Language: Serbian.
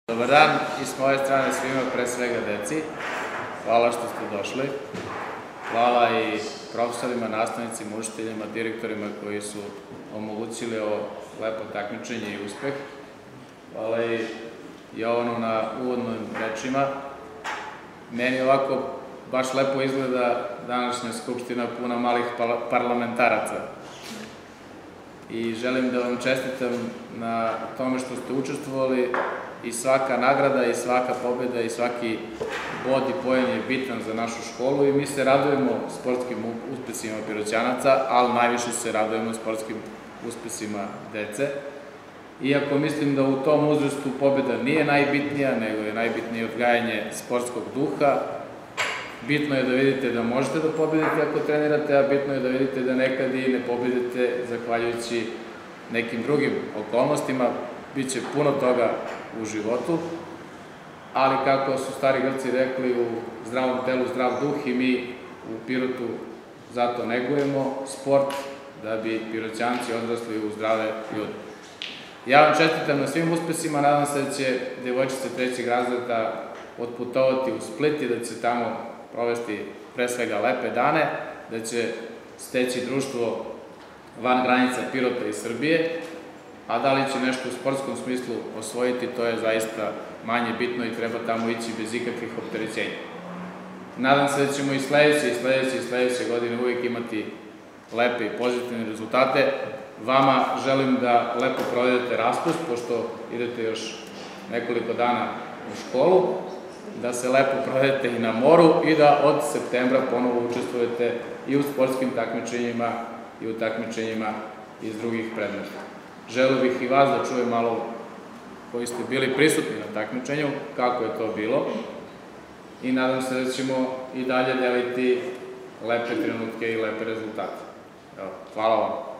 Dobar dan i s moje strane svima, pre svega deci. Hvala što ste došli. Hvala i profesorima, nastavnicima, učiteljima, direktorima koji su omogućili ovo lepo takmičenje i uspeh. Hvala i Jovanu na uvodnim rečima. Meni ovako baš lepo izgleda današnja skupština puna malih parlamentaraca. I želim da vam čestitam na tome što ste učestvovali i svaka nagrada i svaka pobjeda i svaki bod i poen je bitan za našu školu i mi se radujemo sportskim uspesima Piroćanaca, ali najviše se radujemo sportskim uspesima dece. Iako mislim da u tom uzrastu pobjeda nije najbitnija, nego je najbitnije odgajanje sportskog duha, bitno je da vidite da možete da pobedite ako trenirate, a bitno je da vidite da nekad i ne pobedite zahvaljujući nekim drugim okolnostima. Biće puno toga u životu, ali kako su stari Grci rekli, u zdravom telu zdrav duh i mi u Pirotu zato negujemo sport da bi Piroćanci odrasli u zdrave ljude. Ja vam čestitam na svim uspesima, nadam se da će devojčice 3. razreda otputovati u Split i da će tamo provesti pre svega lepe dane, da će steći društvo van granica Pirota i Srbije, a da li će nešto u sportskom smislu osvojiti, to je zaista manje bitno i treba tamo ići bez ikakvih opterećenja. Nadam se da ćemo i sledeće godine uvijek imati lepe i pozitivne rezultate. Vama želim da lepo provedete raspust, pošto idete još nekoliko dana u školu, da se lepo provedete i na moru i da od septembra ponovo učestvujete i u sportskim takmičenjima i u takmičenjima iz drugih predmeta. Želeo bih i vas da čujem malo koji ste bili prisutni na takmičenju, kako je to bilo i nadam se da ćemo i dalje deliti lepe trenutke i lepe rezultate. Hvala vam.